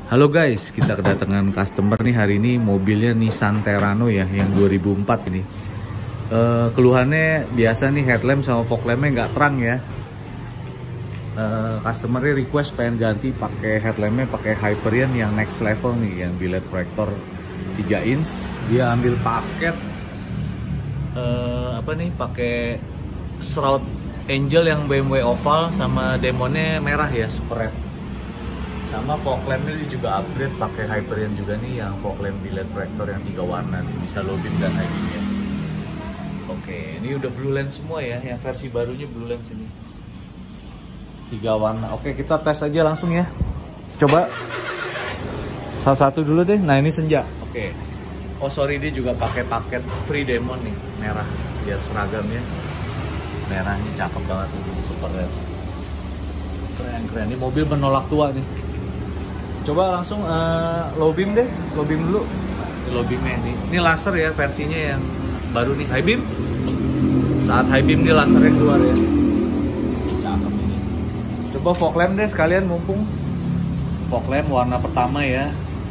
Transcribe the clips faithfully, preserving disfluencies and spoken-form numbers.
Halo guys, kita kedatangan customer nih hari ini, mobilnya Nissan Terrano ya, yang dua ribu empat ini. Uh, keluhannya biasa nih, headlamp sama fog lampnya nggak terang ya. Uh, customernya request pengen ganti pakai headlampnya pakai Hyperion yang next level nih, yang biled proyektor tiga inch. Dia ambil paket uh, apa nih, pakai shroud angel yang B M W oval sama demonnya merah ya, super red. Sama fog lampnya juga upgrade pakai Hyperion juga nih, yang fog lamp biled proyektor yang tiga warna nih, bisa low beam dan high beamnya. Oke, ini udah blue lens semua ya, yang versi barunya blue lens ini tiga warna. Oke, kita tes aja langsung ya. Coba salah satu dulu deh. Nah, ini senja. Oke. Oh sorry, dia juga pakai paket free demon nih, merah biar seragamnya. Merahnya cakep banget ini, super red. Keren-keren. Ini mobil menolak tua nih. Coba langsung uh, low beam deh, low beam dulu. Nah, low beamnya ini, ini laser ya versinya yang baru nih, high beam. Saat high beam dia lasernya keluar ya. Cakep ini. Coba fog lamp deh sekalian mumpung. Fog lamp warna pertama ya.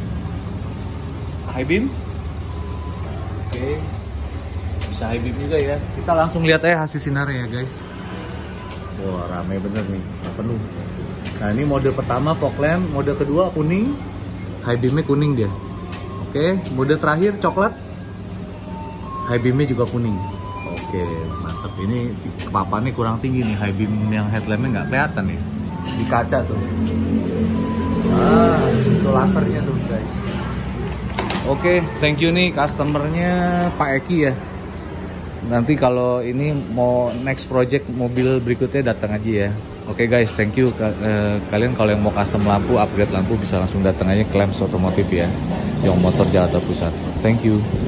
High beam. Oke. Bisa high beam juga ya. Kita langsung lihat aja hasil sinarnya ya guys. Wah, rame bener nih, penuh. Nah, ini mode pertama fog lamp, mode kedua kuning, high beamnya kuning dia. Oke, mode terakhir coklat, high beamnya juga kuning. Oke, mantep. Ini papannya kurang tinggi nih, high beam yang headlampnya nggak kelihatan nih di kaca tuh. Ah, itu lasernya tuh guys. Oke, thank you nih customernya Pak Eki ya. Nanti kalau ini mau next project mobil berikutnya datang aja ya. Oke guys, thank you. Kalian kalau yang mau custom lampu, upgrade lampu bisa langsung datang aja ke Lamps Otomotif ya, yang motor Jakarta Pusat. Thank you.